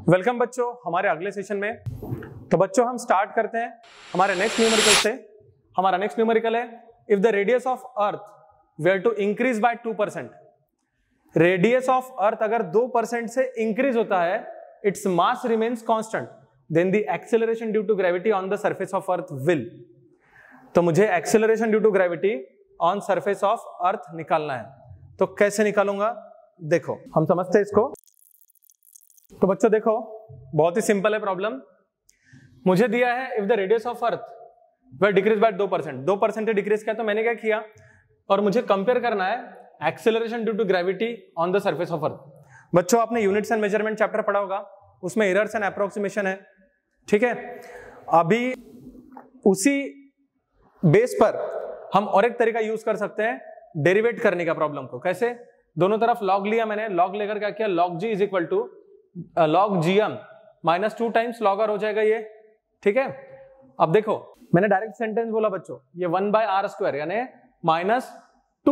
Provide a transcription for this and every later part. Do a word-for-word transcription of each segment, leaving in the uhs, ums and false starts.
Welcome बच्चों हमारे अगले सेशन में। तो बच्चों हम स्टार्ट करते हैं हमारे नेक्स्ट न्यूमेरिकल से। हमारा नेक्स्ट न्यूमेरिकल है if the radius of earth were to increase by two percent. Radius of earth अगर दो परसेंट से इंक्रीज होता है, its mass remains constant, then the acceleration due to gravity on the surface of earth will. तो मुझे acceleration due to gravity on surface of earth निकालना है। तो कैसे निकालूंगा देखो, हम समझते हैं इसको। तो बच्चों देखो बहुत ही सिंपल है प्रॉब्लम। मुझे दिया है if the radius of earth were decrease by दो परसेंट, दो परसेंट डिक्रीज किया। तो मैंने क्या किया, और मुझे कंपेयर करना है acceleration due to gravity on the surface of earth. बच्चों आपने यूनिट्स एंड मेजरमेंट चैप्टर पढ़ा होगा, उसमें एरर्स एंड अप्रोक्सीमेशन है, ठीक है। अभी उसी बेस पर हम और एक तरीका यूज कर सकते हैं डेरिवेट करने का प्रॉब्लम को। कैसे? दोनों तरफ लॉग लिया मैंने, लॉग लेकर क्या किया, log g is equal to log G M minus two times log r हो जाएगा ये, ठीक है। अब देखो मैंने डायरेक्ट सेंटेंस बोला बच्चों, ये वन बाय आर स्क्वायर यानी minus two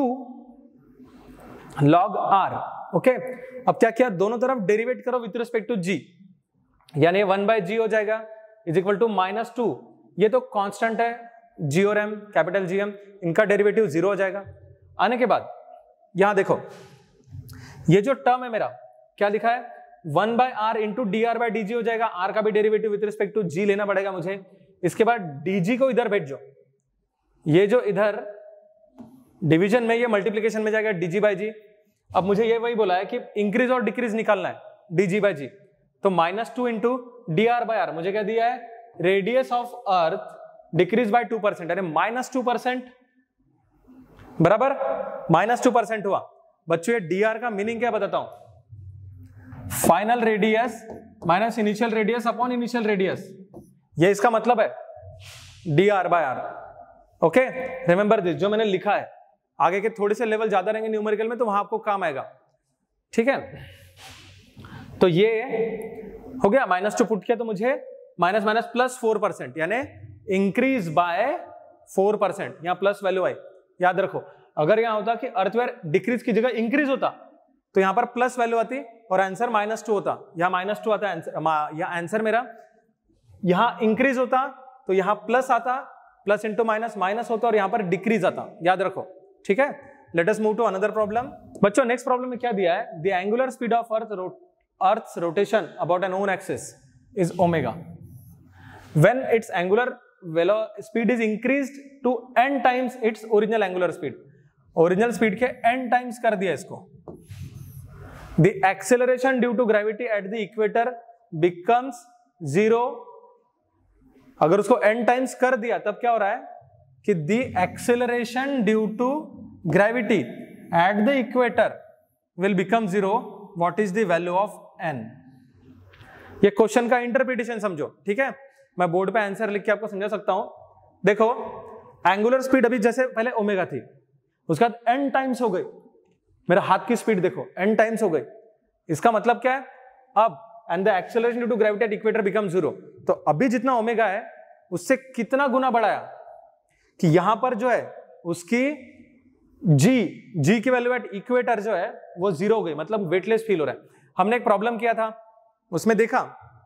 log r, okay. अब क्या किया, दोनों तरफ डेरिवेट करो विथ रिस्पेक्ट टू जी, यानी वन बाय जी हो जाएगा is equal to minus two. ये तो कांस्टेंट है, जी और एम, कैपिटल जी एम, इनका डेरिवेटिव जीरो हो जाएगा। आने के बाद यहां देखो ये जो टर्म है मेरा क्या लिखा है, one by r into d r by d g हो जाएगा। आर का भी derivative with respect to g लेना पड़ेगा मुझे। इसके बाद डीजी को इधर भेजो, ये जो इधर डिवीजन में ये मल्टीप्लीकेशन में जाएगा डीजी बाय जी। अब मुझे ये वही बोला है कि इंक्रीज और डिक्रीज निकालना है डीजी बाय जी। तो minus two into d r by r, मुझे क्या दिया है, radius of earth decrease by two percent यानी माइनस टू परसेंट, बराबर माइनस टू परसेंट हुआ। बच्चों ये डी आर का मीनिंग क्या बताता हूं, final radius minus initial radius upon initial radius, ये इसका मतलब है d r by r, okay. Remember this, जो मैंने लिखा है आगे के थोड़े से लेवल ज्यादा रहेंगे न्यूमेरिकल में तो वहां आपको काम आएगा, ठीक है। तो ये हो गया, माइनस टू पुट किया तो मुझे minus minus plus four percent यानी इंक्रीज बाय फोर परसेंट, यहां प्लस वैल्यू आई। याद रखो अगर यहां होता कि अर्थवेयर डिक्रीज की जगह इंक्रीज होता तो यहां पर प्लस वैल्यू आती और आंसर माइनस टू होता, यहां माइनस टू आता है आंसर, या आंसर मेरा यहां इंक्रीज होता तो यहां प्लस आता, प्लस इंटू माइनस माइनस होता और यहां पर डिक्रीज आता। याद रखो, ठीक है। Let us move to another problem. बच्चों नेक्स्ट प्रॉब्लम में क्या दिया है, the angular speed of earth earth's rotation about an own axis is omega when its angular speed is increased to n times its original angular speed. Original speed के n times कर दिया इसको। The acceleration due to gravity at the equator becomes zero। अगर उसको n times कर दिया तब क्या हो रहा है कि the acceleration due to gravity at the equator will become zero। What is the value of n? ये क्वेश्चन का इंटरप्रिटेशन समझो, ठीक है। मैं बोर्ड पे आंसर लिख के आपको समझा सकता हूं। देखो एंगुलर स्पीड अभी जैसे पहले ओमेगा थी, उसके बाद n टाइम्स हो गई, मेरा हाथ की स्पीड देखो n टाइम्स हो गई। इसका मतलब क्या है, अब and the acceleration due to gravity at equator become zero. तो अभी जितना ओमेगा है उससे कितना गुना बढ़ाया कि यहां पर जो है उसकी g g की वैल्यू एट इक्वेटर जो है वो जीरो हो गई, मतलब वेटलेस फील हो रहा है। हमने एक प्रॉब्लम किया था, उसमें देखा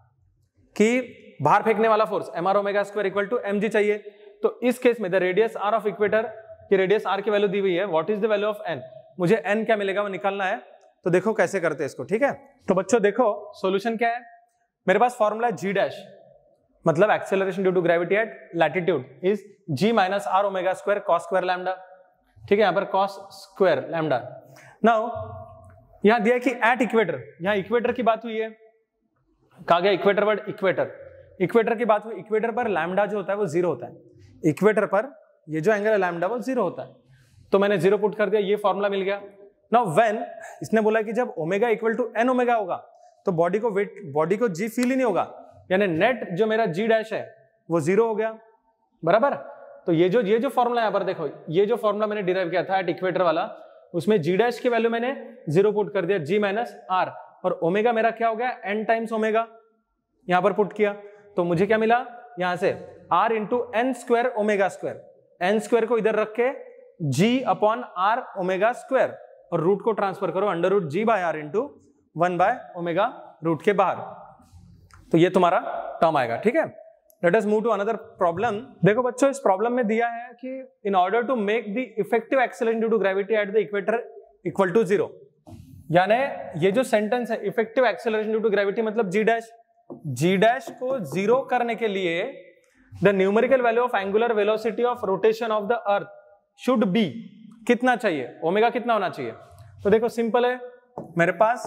कि बाहर फेंकने वाला force m r omega square equal to m g चाहिए। तो इस केस में the radius r of equator की रेडियस आर की वैल्यू दी हुई है, what is the value of n, मुझे n क्या मिलेगा वो निकालना है। तो देखो कैसे करते हैं इसको, ठीक है। तो बच्चों देखो सॉल्यूशन क्या है, मेरे पास फॉर्मूला है g डैश, मतलब acceleration due to gravity at latitude is g minus r omega square cos square lambda, ठीक है। यहां पर कॉस स्क्वायर लैम्डा। नाउ यहां दिया कि एट इक्वेटर, यहां इक्वेटर की बात हुई है, कहा गया इक्वेटर वर्ड इक्वेटर, इक्वेटर की बात हुई। इक्वेटर पर लैम्डा जो होता है वो जीरो होता है, इक्वेटर पर ये जो एंगल है लैम्डा वो जीरो होता है। तो मैंने जीरो पुट कर दिया, ये फॉर्मूला मिल गया। नाउ व्हेन इसने बोला कि जब omega equal to n omega होगा तो बॉडी को वेट बॉडी को जी फील ही नहीं होगा, यानी नेट जो मेरा जी डैश है वो जीरो हो गया, बराबर। तो ये जो ये जो फॉर्मूला यहां पर देखो, ये जो फॉर्मूला मैंने डिराइव किया था एट इक्वेटर वाला, उसमें जी डैश की वैल्यू मैंने जीरो पुट कर दिया, जी माइनस आर, और ओमेगा मेरा क्या हो गया, एन टाइम्स ओमेगा यहां पर पुट किया। तो मुझे क्या मिला यहां से, r into n square omega square, n square को इधर रख के g upon r omega square, और रूट को ट्रांसफर करो under root ji by r into one by omega root के बाहर। तो ये तुम्हारा टर्म आएगा, ठीक है। Let us move to another problem. देखो बच्चों, इस प्रॉब्लम में दिया है कि in order to make the effective acceleration due to gravity at the equator equal to zero, यानी ये जो सेंटेंस है effective acceleration due to gravity मतलब जी डैश, जी डैश को जीरो करने के लिए the numerical value of angular velocity of rotation of the earth should be कितना चाहिए, ओमेगा कितना होना चाहिए। तो देखो सिंपल है मेरे पास,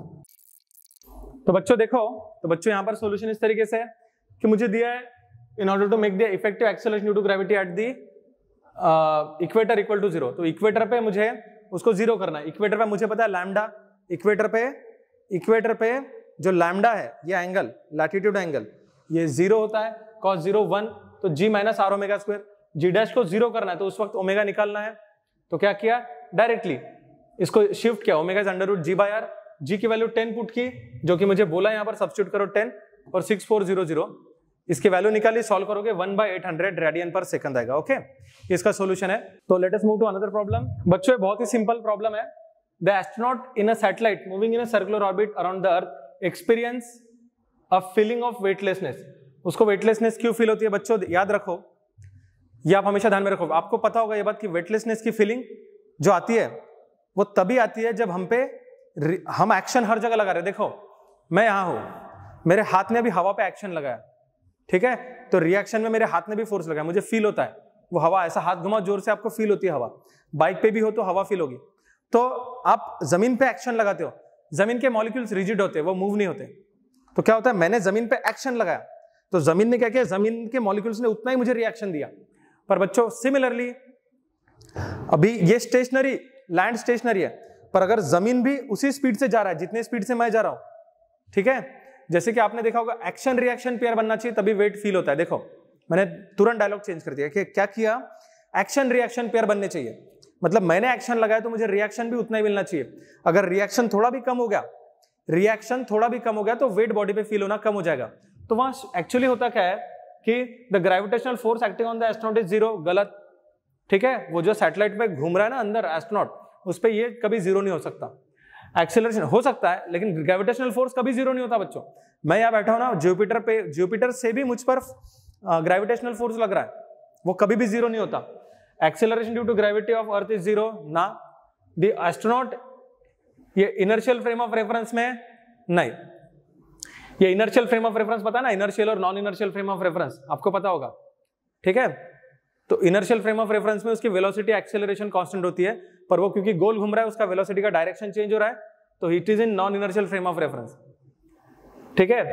तो बच्चों देखो, तो बच्चों यहां पर सॉल्यूशन इस तरीके से है कि मुझे दिया है in order to make the effective acceleration due to gravity at the equator equal to zero. तो इक्वेटर पे मुझे उसको जीरो करना है। इक्वेटर पे मुझे पता है लैम्डा, इक्वेटर पे इक्वेटर पे जो लैम्डा है ये एंगल लैटिट्यूड एंगल ये जीरो होता है, कॉस जीरो वन, तो g minus r omega square. G dash को जीरो करना है तो उस वक्त ओमेगा निकालना है, तो क्या किया डायरेक्टली इसको शिफ्ट किया, omega is under root ji by R, G की वैल्यू टेन पुट की जो कि मुझे बोला यहाँ पर सब्स्टिट्यूट करो टेन और सिक्स फोर जीरो जीरो, इसकी वैल्यू निकाली, सॉल्व करोगे one by eight hundred radian per second आएगा। ओके, इसका सॉल्यूशन है। तो let us move to another problem. बच्चों ये बहुत ही सिंपल प्रॉब्लम है। The astronaut in a satellite moving in a circular orbit around the earth experience a feeling of weightlessness. उसको वेटलेसनेस क्यों फील होती है बच्चों, याद रखो, ये आप हमेशा ध्यान में रखो। आपको पता होगा ये बात कि वेटलेसनेस की फीलिंग जो आती है वो तभी आती है जब हम पे हम एक्शन हर जगह लगा रहे। देखो मैं यहां हूं, मेरे हाथ ने भी हवा पे एक्शन लगाया, ठीक है, तो रिएक्शन में मेरे हाथ ने भी फोर्स लगाया, मुझे फील होता है वो हवा, ऐसा हाथ घुमाओ जोर से आपको फील होती है हवा। बाइक पे भी हो तो हवा फील होगी। तो आप जमीन पे एक्शन लगाते हो, जमीन के मॉलिक्यूल्स रिजिड होते हैं, वो मूव नहीं होते। तो क्या होता है, मैंने जमीन पे एक्शन लगाया तो जमीन ने क्या किया, जमीन के मॉलिक्यूल्स ने उतना ही मुझे रिएक्शन दिया। पर बच्चों सिमिलरली अभी ये स्टेशनरी लैंड स्टेशनरी है, पर अगर जमीन भी उसी स्पीड से जा रहा है जितने स्पीड से मैं जा रहा हूं, ठीक है, जैसे कि आपने देखा होगा एक्शन रिएक्शन पेयर बनना चाहिए तभी वेट फील होता है। देखो मैंने तुरंत डायलॉग चेंज कर दिया कि क्या किया, एक्शन रिएक्शन पेयर बनने चाहिए, मतलब मैंने एक्शन लगाया तो मुझे रिएक्शन भी उतना ही मिलना चाहिए। अगर रिएक्शन थोड़ा भी कम हो गया रिएक्शन थोड़ा भी कम हो गया तो वेट बॉडी पे फील होना कम हो जाएगा। तो वहां एक्चुअली होता क्या है कि the gravitational force acting on the astronaut is zero, गलत, ठीक है। वो जो सैटेलाइट पे घूम रहा है ना अंदर एस्ट्रोनॉट, उस पे ये कभी जीरो नहीं हो सकता। एक्सेलरेशन हो सकता है लेकिन ग्रेविटेशनल फोर्स कभी जीरो नहीं होता बच्चों। मैं यहाँ बैठा हूं ना, जुपिटर पे, जुपिटर से भी मुझ पर ग्रेविटेशनल फोर्स लग रहा है, वो कभी भी जीरो नहीं होता। Acceleration due to gravity of earth is zero ना। द एस्ट्रोनॉट ये इनर्शियल फ्रेम ऑफ रेफरेंस में नहीं, ये इनर्शियल फ्रेम ऑफ रेफरेंस पता है ना, इनर्शियल और non inertial frame of reference आपको पता होगा, ठीक है। तो इनर्शियल फ्रेम ऑफ रेफरेंस में उसकी वेलोसिटी एक्सेलरेशन कांस्टेंट होती है, पर वो क्योंकि गोल घूम रहा है उसका वेलोसिटी का डायरेक्शन चेंज हो रहा है, तो it is in non inertial frame of reference, ठीक है।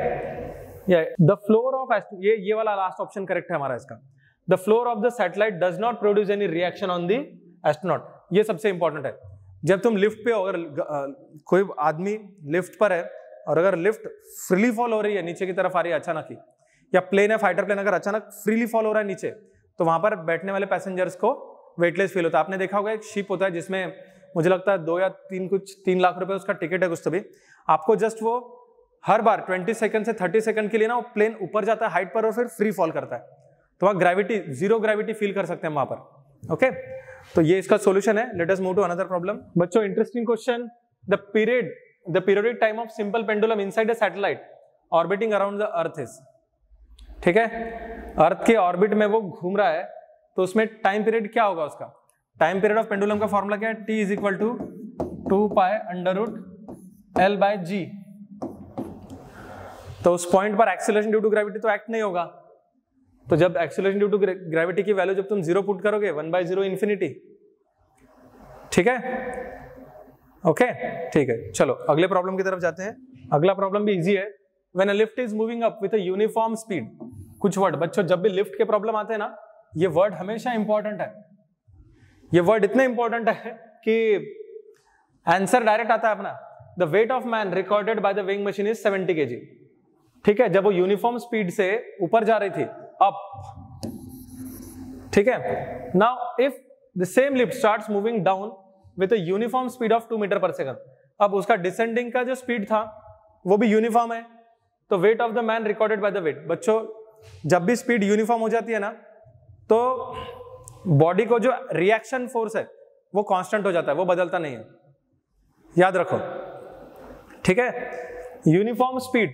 द फ्लोर ऑफ ये ये वाला लास्ट ऑप्शन करेक्ट है हमारा इसका। The floor of the satellite does not produce any reaction on the astronaut. ये सबसे इंपॉर्टेंट है। जब तुम लिफ्ट पे हो, अगर कोई आदमी लिफ्ट पर है और अगर लिफ्ट फ्रीली फॉल हो रही है, नीचे की तरफ आ रही है अचानक ही, या प्लेन है फाइटर प्लेन, अगर अचानक फ्रीली फॉल हो रहा है नीचे, तो वहां पर बैठने वाले पैसेंजर्स को वेटलेस फील होता है। आपने देखा होगा एक शिप होता है जिसमें मुझे लगता है दो या तीन कुछ तीन लाख रुपए उसका टिकट है कुछ, तभी आपको जस्ट वो हर बार बीस सेकंड से तीस सेकंड के लिए ना वो प्लेन ऊपर जाता है हाइट पर और फिर फ्री फॉल करता है, तो वहां ग्रेविटी जीरो ग्रेविटी फील कर सकते हैं वहां पर। ओके, तो ये इसका सॉल्यूशन है। Let us move to another problem. बच्चों interesting question, the period the periodic time of simple pendulum inside a satellite orbiting around the earth is, ठीक है, अर्थ के ऑर्बिट में वो घूम रहा है, तो उसमें टाइम पीरियड क्या होगा उसका। टाइम पीरियड ऑफ पेंडुलम का फॉर्मूला क्या है, T is equal to two pi under root l by g. तो उस पॉइंट पर एक्सेलरेशन ड्यू टू ग्रेविटी तो एक्ट नहीं होगा, तो जब एक्सेलरेशन ड्यू टू ग्रेविटी की वैल्यू जब तुम जीरो पुट करोगे, वन बाय जीरो इन्फिनिटी, ठीक है, ओके, ठीक है। चलो अगले प्रॉब्लम की तरफ जाते हैं। अगला प्रॉब्लम भी इजी है। When a lift is moving up with a uniform speed, कुछ वर्ड बच्चों जब भी लिफ्ट के प्रॉब्लम आते हैं ना, ये वर्ड हमेशा इंपॉर्टेंट है। ये वर्ड इतने इंपॉर्टेंट है कि आंसर डायरेक्ट आता है अपना। The weight of man recorded by the weighing machine is seventy kg, ठीक है, जब वो यूनिफॉर्म स्पीड से ऊपर जा रही थी अप, ठीक है। Now if the same lift starts moving down with a uniform speed of two metre per second, अब उसका डिसेंडिंग का जो स्पीड था वो भी यूनिफॉर्म है, तो weight of the man recorded by the weight. बच्चों जब भी स्पीड यूनिफॉर्म हो जाती है ना, तो बॉडी को जो रिएक्शन फोर्स है वो कांस्टेंट हो जाता है, वो बदलता नहीं है, याद रखो, ठीक है। यूनिफॉर्म स्पीड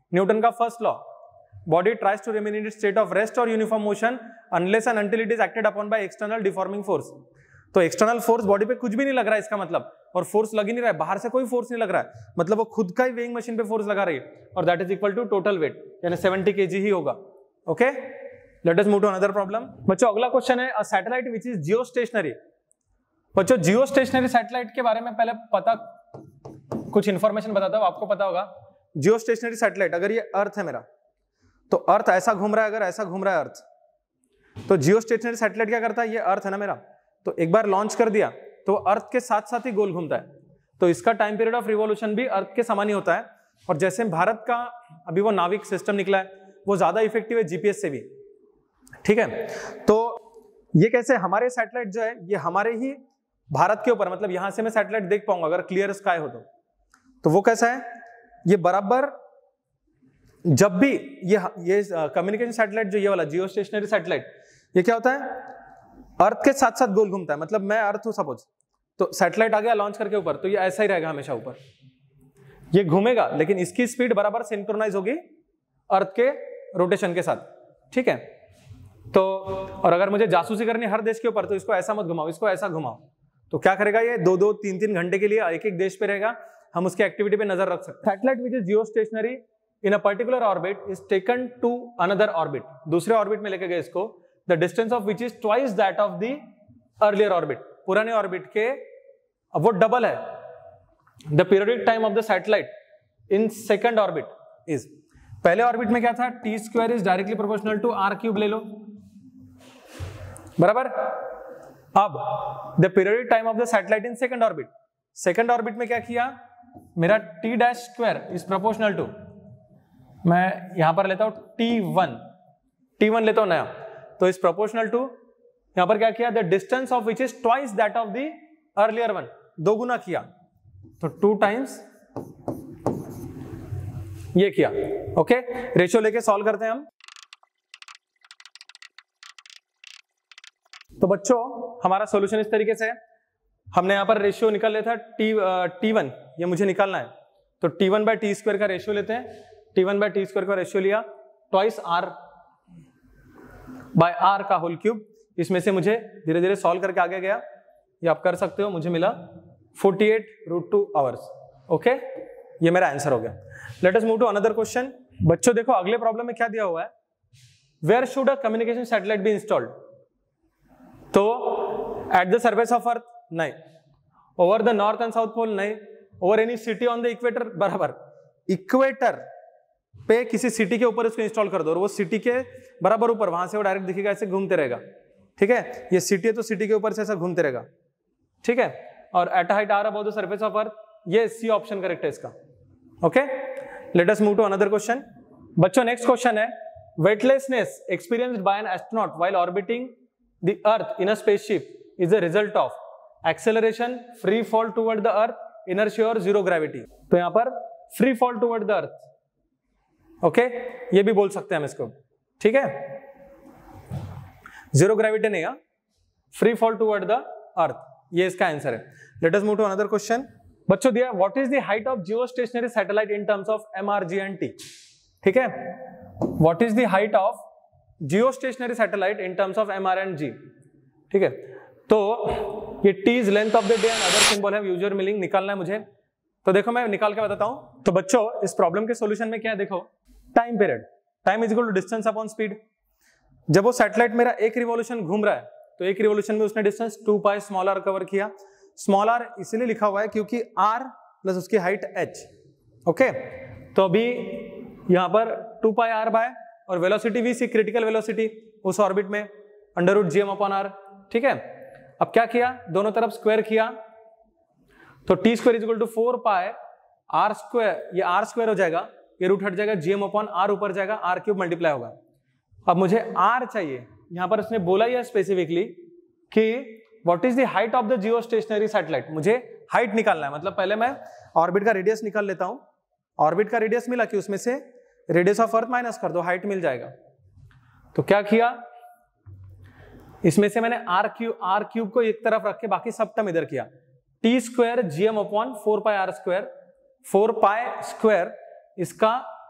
न्यूटन का first law, body tries to remain in its state of rest और uniform motion unless and until it is acted upon by external deforming force. तो एक्सटर्नल फोर्स बॉडी पे कुछ भी नहीं लग रहा है इसका मतलब, और फोर्स लग ही नहीं रहा है, बाहर से कोई फोर्स नहीं लग रहा है, मतलब वो खुद का ही वेइंग मशीन पे फोर्स लगा रही है, और that is equal to total weight, यानी सेवेंटी केजी ही होगा। Okay, let us move to another problem. बच्चों अगला क्वेश्चन है, a satellite which is geostationary. बच्चों जियो स्टेशनरी सैटेलाइट के बारे में पहले पता कुछ इंफॉर्मेशन बताता हूं, आपको पता होगा। जियो स्टेशनरी सैटेलाइट, अगर ये अर्थ है मेरा, तो अर्थ ऐसा घूम रहा है, अगर ऐसा घूम रहा है अर्थ, तो जियो स्टेशनरी सैटेलाइट क्या करता है, ये अर्थ है ना मेरा, तो एक बार लॉन्च कर दिया तो अर्थ के साथ साथ ही गोल घूमता है, तो इसका टाइम पीरियड ऑफ रिवॉल्यूशन भी अर्थ के समान ही होता है। और जैसे भारत का अभी वो नाविक सिस्टम निकला है, वो ज्यादा इफेक्टिव है जीपीएस से भी, ठीक है। तो ये कैसे, हमारे सैटेलाइट जो है ये हमारे ही भारत के ऊपर, मतलब यहां से मैं सैटेलाइट देख पाऊंगा अगर क्लियर स्काई हो तो, तो वो कैसा है, ये बराबर जब भी ये ये कम्युनिकेशन सैटेलाइट जो ये वाला जियो स्टेशनरी सैटेलाइट, ये क्या होता है, अर्थ के साथ साथ गोल घूमता है। मतलब मैं अर्थ हूं सपोज, तो सैटेलाइट आ गया लॉन्च करके ऊपर, तो ये ऐसा ही रहेगा हमेशा ऊपर, ये घूमेगा लेकिन इसकी स्पीड बराबर सिंक्रोनाइज होगी अर्थ के रोटेशन के साथ, ठीक है। तो और अगर मुझे जासूसी करनी हर देश के ऊपर, तो इसको ऐसा मत घुमाओ, इसको ऐसा घुमाओ, तो क्या करेगा ये, दो दो तीन तीन घंटे के लिए एक एक देश पे रहेगा, हम उसकी एक्टिविटी पे नजर रख सकते हैं। Satellite which is geostationary in a particular orbit is taken to another orbit, दूसरे ऑर्बिट में लेके गए इसको, the distance of which is twice that of the earlier orbit, पुराने ऑर्बिट के अब वो डबल है। The periodic time of the satellite in second orbit is, पहले ऑर्बिट में क्या था, T square is directly proportional to r cube ले लो, बराबर। अब the periodic time of the satellite in second orbit, second orbit में क्या किया, मेरा T dash square is proportional to, मैं यहां पर लेता हूं टी वन, टी वन लेता हूं नया, तो इज प्रोपोर्शनल टू, यहां पर क्या किया, the distance of which is twice that of the earlier one, दो गुना किया, तो टू टाइम्स ये किया। ओके, रेशियो लेके सॉल्व करते हैं हम। तो बच्चों हमारा सॉल्यूशन इस तरीके से है, हमने यहां पर रेशियो निकाल लिया था टी टी वन, ये मुझे निकालना है, तो T one by T square का रेशियो लेते हैं, T one by T square का रेशियो लिया, ट्वाइस आर बाय आर का होल क्यूब, इसमें से मुझे धीरे धीरे सॉल्व करके आगे गया, ये आप कर सकते हो, मुझे मिला forty eight root two hours. Okay, ये मेरा आंसर हो गया। Let us move to another question. बच्चों देखो अगले प्रॉब्लम में क्या दिया हुआ है, where should a communication satellite be installed, तो at the surface of earth नहीं, over the north and south pole नहीं, over any city on the equator, बराबर इक्वेटर पे किसी सिटी के ऊपर इसको इंस्टॉल कर दो, और वो सिटी के बराबर ऊपर, वहां से वो डायरेक्ट दिखेगा, ऐसे घूमते रहेगा, ठीक है। ये सिटी है तो सिटी के ऊपर से ऐसा घूमते रहेगा, ठीक है। और eight height R above the surface of earth, ये सी ऑप्शन करेक्ट है इसका। Okay, let us move to another question. बच्चों नेक्स्ट क्वेश्चन है, weightlessness experienced by an astronaut while orbiting the earth in a spaceship is the result of acceleration, free fall toward the earth, inertia और zero gravity. तो यहां पर free fall toward the earth, okay okay? ये भी बोल सकते हैं हम इसको, ठीक है। जीरो ग्रेविटी नहीं, free fall toward the earth, ये इसका आंसर है। Let us move to another question. बच्चों दिया, what is the height of geostationary satellite in terms of M R G and T, ठीक है। What is the height of geostationary satellite in terms of M R and G, ठीक है। तो ये T is length of the day and other symbol have usual meaning, निकालना है मुझे। तो देखो मैं निकाल के बताता हूं। तो बच्चों इस प्रॉब्लम के सॉल्यूशन में क्या है, देखो time period, time is equal to distance upon speed. जब वो सैटेलाइट मेरा एक रिवॉल्यूशन घूम रहा है, तो एक रिवॉल्यूशन में उसने distance two pi small R cover किया। स्मॉल आर इसलिए लिखा हुआ है क्योंकि आर प्लस उसकी हाइट एच, ओके। तो अभी यहां पर टू पाई आर बाय और velocity V C, critical velocity उस ऑर्बिट में under root G M upon R, ठीक है। अब क्या किया, दोनों तरफ स्क्वायर किया, तो T square is equal to four pi R square, ये आर स्क्वायर हो जाएगा, ये रूट हट जाएगा, जीएम अपॉन आर ऊपर जाएगा, आर क्यूब मल्टीप्लाई होगा। अब मुझे आर चाहिए, यहां पर उसने बोला ही स्पेसिफिकली कि what is the height of the geostationary satellite, मुझे हाइट निकालना है। मतलब पहले मैं ऑर्बिट का रेडियस निकाल लेता हूं, ऑर्बिट का रेडियस मिला कि उसमें से रेडियस ऑफ अर्थ माइनस कर दो, हाइट मिल जाएगा। तो क्या किया, इसमें से मैंने आर क्यूब आर क्यूब को एक तरफ रख के बाकी सब टर्म इधर किया, T square GM upon four pi R square, four pi square इसका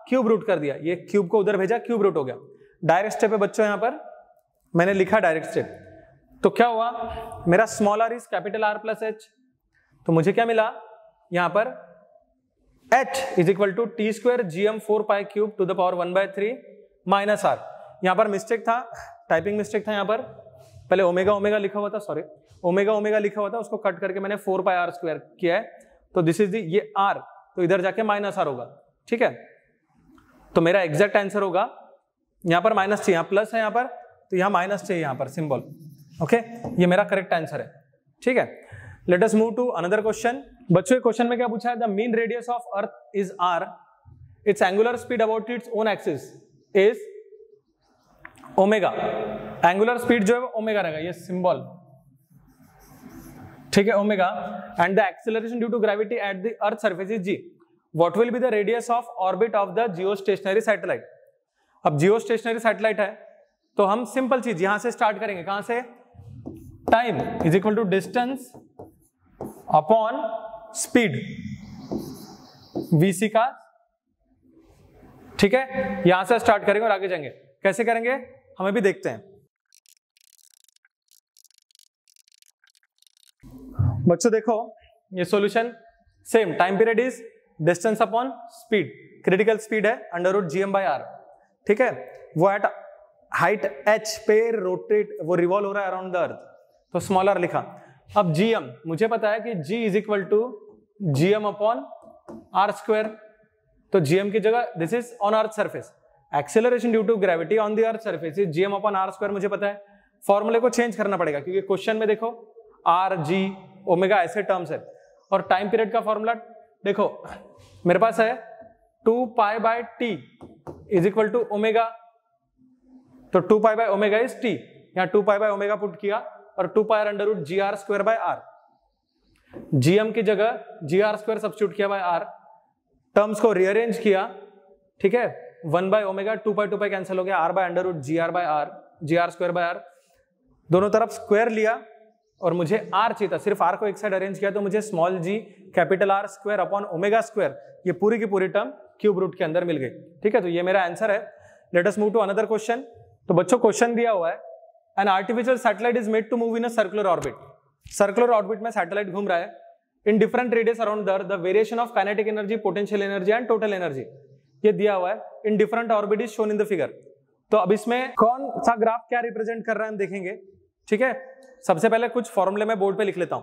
क्यूब रूट कर दिया, ये क्यूब को उधर भेजा, क्यूब रूट हो गया। डायरेक्ट स्टेप है बच्चों, यहां पर मैंने लिखा डायरेक्ट स्टेप, तो क्या हुआ, मेरा small R is capital R plus H, तो मुझे क्या मिला यहां पर h is equal to T square G M four pi cube to the power one by three minus R. यहां पर मिस्टेक था, टाइपिंग मिस्टेक था, यहां पर पहले ओमेगा ओमेगा लिखा हुआ था, सॉरी ओमेगा ओमेगा लिखा हुआ था, उसको कट करके मैंने फोर पाई आर स्क्वायर किया है, तो दिस इज दी, ये आर तो इधर जाके माइनस आर होगा, ठीक है। तो मेरा एग्जैक्ट आंसर होगा, यहां पर माइनस चाहिए, यहां प्लस है यहां पर, तो यहां माइनस चाहिए यहां पर सिंबल, ओके, ये मेरा करेक्ट आंसर है, ठीक है। Let us move to another question. बच्चों क्वेश्चन में क्या पूछा है, the mean radius of earth is R, its angular speed about its own axis is omega, angular speed जो है वो ओमेगा रहेगा, ये सिंबल, ठीक है, omega, and the acceleration due to gravity at the earth surface is G, what will be the radius of orbit of the geostationary satellite. अब geostationary satellite है तो हम सिंपल चीज यहां से स्टार्ट करेंगे, कहां से, time is equal to distance upon speed VC का, ठीक है, यहां से स्टार्ट करेंगे और आगे जाएंगे, कैसे करेंगे हमें भी देखते हैं। बच्चों देखो ये solution same, time period is distance upon speed, critical speed है under root G M by R, ठीक है, वो एट हाइट एच पे रोटेट, वो रिवॉल्व हो रहा है अराउंड द अर्थ, तो स्मॉल आर लिखा। अब जीएम मुझे पता है कि G is equal to GM upon R square, तो जीएम की जगह this is on earth surface, acceleration due to gravity on the earth surface is GM upon R square, मुझे पता है। फॉर्मूले को चेंज करना पड़ेगा क्योंकि क्वेश्चन में देखो आर जी ओमेगा ऐसे टर्म्स है, और टाइम पीरियड का फॉर्मूला देखो मेरे पास है two pi by T is equal to omega, तो two pi by omega is T, यहाँ two pi by omega put किया और two pi under root G R square by R, GM की जगह जी आर स्क्वायर सब्स्टिट्यूट किया by R, terms को rearrange किया, ठीक है, one by omega, two pi two pi cancel हो गया, R by under root G R by R, ji R square by R, दोनों तरफ स्क्वायर लिया और मुझे आर चाहिए था, सिर्फ आर को एक साइड अरेंज किया तो मुझे small G capital R square upon omega square, ये पूरी की पूरी टर्म क्यूब रूट के अंदर मिल गई, ठीक है, तो ये मेरा आंसर है। Let us move to another question. तो बच्चों क्वेश्चन दिया हुआ है, an artificial satellite is made to move in a circular orbit, circular orbit में सैटेलाइट घूम रहा है, in different radius around the earth, the variation of kinetic energy, potential energy and total energy, ये दिया हुआ है, in different orbit is shown in the figure. तो अब इसमें कौन सा ग्राफ क्या रिप्रेजेंट कर रहा है हम देखेंगे, ठीक है। सबसे पहले कुछ फॉर्मूले में बोर्ड पे लिख लेता हूं।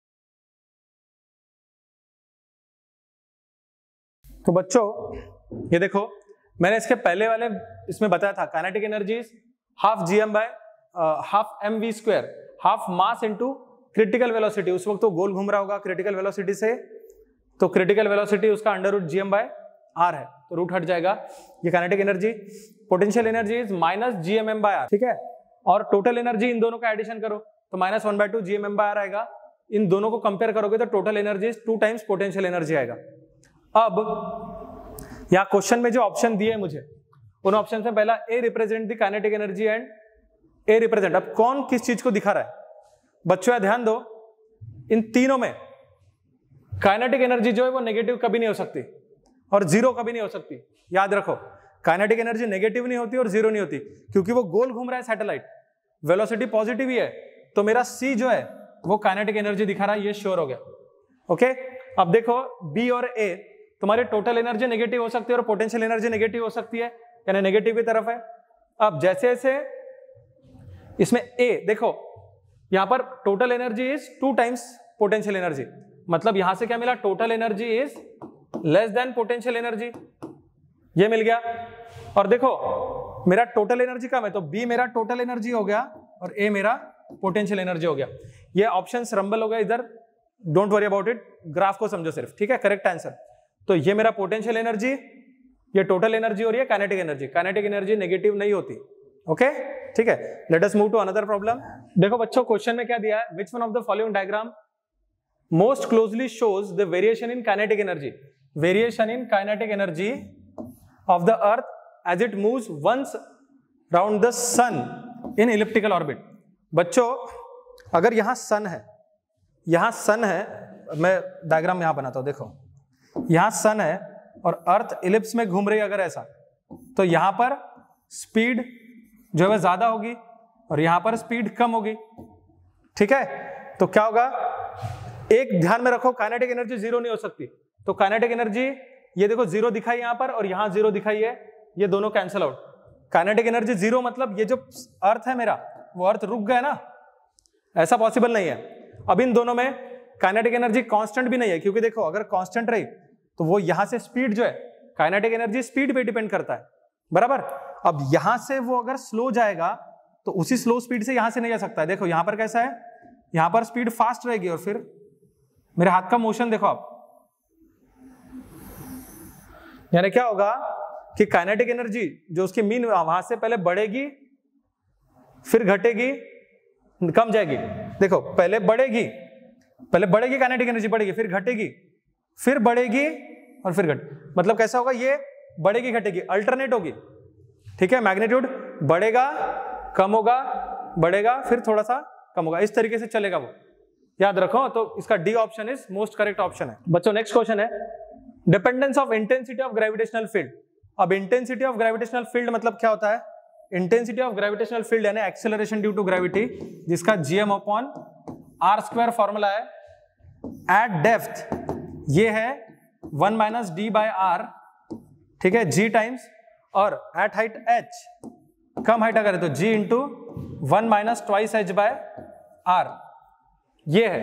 तो बच्चों ये देखो मैंने इसके पहले वाले इसमें बताया था, kinetic energy half G M by half M V square, half mass into critical velocity, उस वक्त तो गोल घूम रहा होगा क्रिटिकल वेलोसिटी से, तो क्रिटिकल वेलोसिटी उसका under root G M by R है, तो रूट हट जाएगा, ये kinetic energy. Potential energy is minus G M M by R, ठीक है, और टोटल एनर्जी इन दोनों का एडिशन करो तो minus one by two G M M by R आएगा, इन दोनों को कंपेयर करोगे तो total energy two times potential energy आएगा। अब यहाँ क्वेश्चन में जो ऑप्शन दिए मुझे, उन ऑप्शन में पहला A represent the kinetic energy and A represent, अब कौन किस चीज को दिखा रहा है बच्चों, या ध्यान दो, इन तीनों में काइनेटिक एनर्जी जो है वो नेगेटिव कभी नहीं हो सकती और जीरो कभी नहीं हो सकती, याद रखो, काइनेटिक एनर्जी नेगेटिव नहीं होती और जीरो नहीं होती, क्योंकि वो गोल घूम रहा है सैटेलाइट, वेलोसिटी पॉजिटिव ही है, तो मेरा सी जो है वो काइनेटिक एनर्जी दिखा रहा है, ये श्योर हो गया, ओके। अब देखो बी और ए, तुम्हारी टोटल एनर्जी नेगेटिव हो सकती है और पोटेंशियल एनर्जी नेगेटिव हो सकती है, यानी नेगेटिव की तरफ है। अब जैसे जैसे इसमें ए देखो, यहां पर total energy is two times potential energy, मतलब यहां से क्या मिला, total energy is less than potential energy, ये मिल गया। और देखो मेरा टोटल एनर्जी कम है, तो बी मेरा टोटल एनर्जी हो गया और ए मेरा पोटेंशियल एनर्जी हो गया। ये ऑप्शंस रंबल हो गया इधर, don't worry about it, graph को समझो सिर्फ, ठीक है, करेक्ट आंसर। तो ये मेरा पोटेंशियल एनर्जी, ये टोटल एनर्जी और ये kinetic energy, kinetic energy negative नहीं होती, ओके, ठीक है। Let us move to another problem. देखो बच्चों क्वेश्चन में क्या दिया है, which one of the following diagram most closely shows the variation in kinetic energy, variation in kinetic energy of the earth as it moves once round the sun in elliptical orbit। बच्चों अगर यहां सन है, यहां सन है, मैं diagram यहां बनाता हूं, देखो यहां सन है और अर्थ इलिप्स में घूम रही है अगर ऐसा, तो यहां पर स्पीड जो है ज्यादा होगी और यहां पर स्पीड कम होगी। ठीक है, तो क्या होगा, एक ध्यान में रखो, काइनेटिक एनर्जी जीरो नहीं हो सकती। तो काइनेटिक एनर्जी ये देखो जीरो दिखाई यहां पर और यहां जीरो दिखाई है, ये दोनों cancel out. Kinetic energy zero मतलब ये जो अर्थ है मेरा वो अर्थ रुक गया ना, ऐसा पॉसिबल नहीं है। अब इन दोनों में काइनेटिक एनर्जी कांस्टेंट भी नहीं है, क्योंकि देखो अगर कांस्टेंट रही तो वो यहां से स्पीड जो है, काइनेटिक एनर्जी स्पीड पे डिपेंड करता है, बराबर। अब यहां से वो अगर स्लो जाएगा तो उसी स्लो स्पीड से यहां से नहीं जा सकता है। देखो यहां पर कैसा है, यहां पर स्पीड फास्ट रहेगी और फिर मेरे हाथ का मोशन देखो आप, यानी क्या होगा कि काइनेटिक एनर्जी जो उसकी मीन वहां से पहले बढ़ेगी फिर घटेगी कम जाएगी। देखो पहले बढ़ेगी, पहले बढ़ेगी काइनेटिक एनर्जी बढ़ेगी, फिर घटेगी, फिर बढ़ेगी और फिर घट, मतलब कैसा होगा, ये बढ़ेगी घटेगी, अल्टरनेट होगी। ठीक है, मैग्नीट्यूड बढ़ेगा कम होगा, बढ़ेगा फिर थोड़ा सा कम होगा, इस तरीके से चलेगा वो, याद रखो। तो इसका D option is most correct option है। बच्चों नेक्स्ट क्वेश्चन है, dependence of intensity of gravitational field. अब इंटेंसिटी ऑफ ग्रेविटेशनल फील्ड मतलब क्या होता है, इंटेंसिटी ऑफ ग्रेविटेशनल फील्ड यानी एक्सेलरेशन ड्यू टू ग्रेविटी, जिसका GM upon R square formula है। एट डेप्थ ये है one minus D by R, ठीक है, जी टाइम्स, और एट हाइट एच, कम हाइट अगर है तो G into one minus twice H by R, ये है।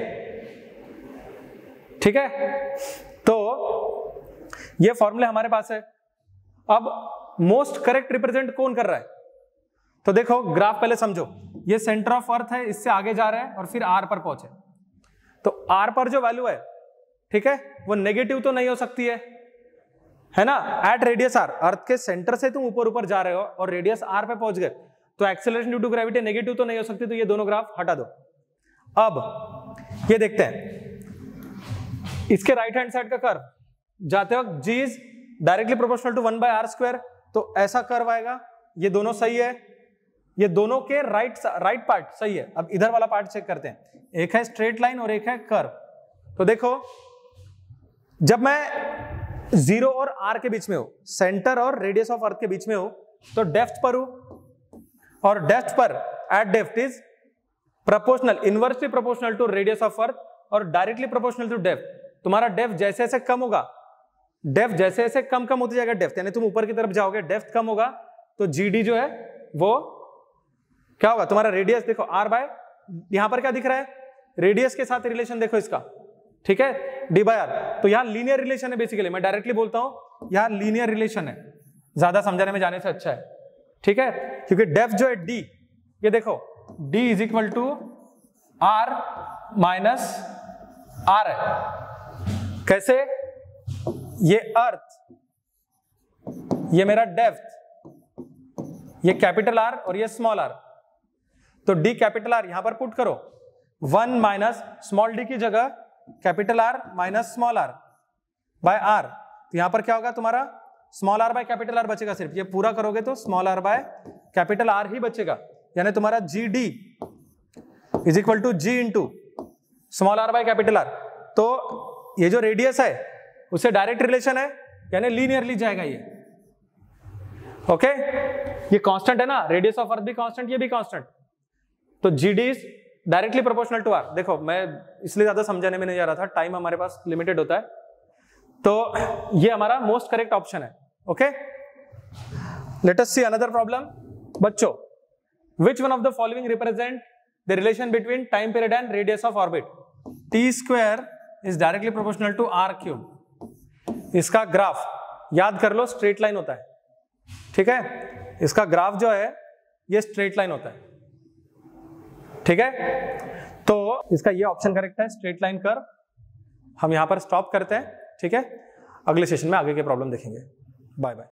ठीक है, तो ये फॉर्मूले हमारे पास है। अब मोस्ट करेक्ट रिप्रेजेंट कौन कर रहा है, तो देखो ग्राफ पहले समझो, ये सेंटर ऑफ अर्थ है, इससे आगे जा रहा है और फिर आर पर पहुंचे, तो आर पर जो वैल्यू है, ठीक है, वो नेगेटिव तो नहीं हो सकती है, है ना। एट रेडियस आर, अर्थ के सेंटर से तुम ऊपर ऊपर जा रहे हो और रेडियस आर पे पहुंच गए, तो acceleration due to gravity negative तो नहीं हो सकती, तो ये दोनों ग्राफ हटा दो। अब ये देखते हैं, इसके राइट हैंड साइड का कर्व जाते वक्त G is directly proportional to one by are square, तो ऐसा कर्व आएगा, ये दोनों सही है, ये दोनों के राइट राइट पार्ट सही है। अब इधर वाला पार्ट चेक करते हैं, एक है स्ट्रेट लाइन और एक है कर्व। तो देखो जब मैं जीरो और आर के बीच में हूं, सेंटर और रेडियस ऑफ अर्थ के बीच में हूं, तो डेप्थ पर हूं, और डेप्थ पर at depth is proportional, inversely proportional to radius of earth और डायरेक्टली प्रोपोर्शनल टू डेप्थ। तुम्हारा डेप्थ जैसे जैसे कम होगा, डेप्थ जैसे जैसे कम कम होती जाएगा डेप्थ, यानी तुम ऊपर की तरफ जाओगे डेप्थ कम होगा, तो जीडी जो है वो क्या होगा, तुम्हारा रेडियस देखो आर बाय, यहां पर क्या दिख रहा है, रेडियस के साथ रिलेशन देखो इसका, ठीक है, डी बाय आर। तो यहां लीनियर रिलेशन है, बेसिकली मैं डायरेक्टली बोलता हूं यहां लीनियर रिलेशन है, ज्यादा समझाने में जाने से अच्छा है, ठीक है, क्योंकि डेप्थ जो है डी, ये देखो D is equal to R minus R है। कैसे, ये अर्थ, ये मेरा डेप्थ, ये कैपिटल आर और ये स्मॉल आर, तो डी कैपिटल आर यहां पर पुट करो, वन माइनस स्मॉल डी की जगह capital r minus small r by are, तो यहां पर क्या होगा, तुम्हारा small r by capital r बचेगा, सिर्फ ये पूरा करोगे तो small r by capital r ही बचेगा, यानी तुम्हारा g d is equal to g into small r by capital r. तो ये जो रेडियस है उससे डायरेक्ट रिलेशन है, यानी लीनियरली जाएगा ये, ओके। ये कांस्टेंट है ना, रेडियस ऑफ अर्थ भी कांस्टेंट, ये भी कांस्टेंट, तो g d is directly proportional to r. देखो मैं इसलिए ज्यादा समझाने में नहीं जा रहा था, टाइम हमारे पास लिमिटेड होता है, तो ये हमारा मोस्ट करेक्ट ऑप्शन है, okay. Let us see another problem. बच्चों, which one of the following represent the relation between time period and radius of orbit? T square is directly proportional to r cube। इसका graph याद कर लो, straight line होता है, ठीक है, इसका graph जो है ये स्ट्रेट लाइन होता है, ठीक है। तो इसका ये ऑप्शन करेक्ट है, स्ट्रेट लाइन कर्व। हम यहां पर स्टॉप करते हैं, ठीक है, अगले सेशन में आगे के प्रॉब्लम देखेंगे। Bye bye.